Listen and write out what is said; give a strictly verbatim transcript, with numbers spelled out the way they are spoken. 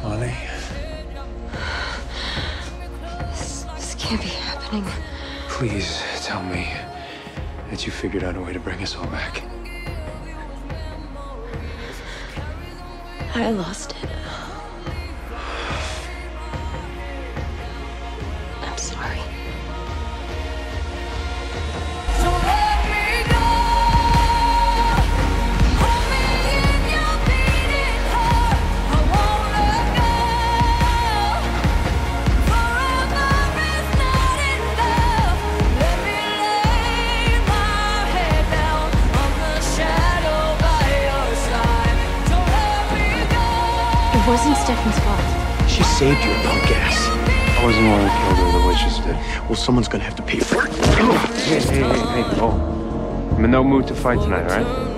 Molly? This, this can't be happening. Please tell me that you figured out a way to bring us all back. I lost it. I'm sorry. It wasn't Stefan's fault. She saved your punk ass. I wasn't the one who killed her, the witches did. Well, someone's gonna have to pay for it. Hey, hey, hey, hey, oh. I'm in no mood to fight tonight, all right?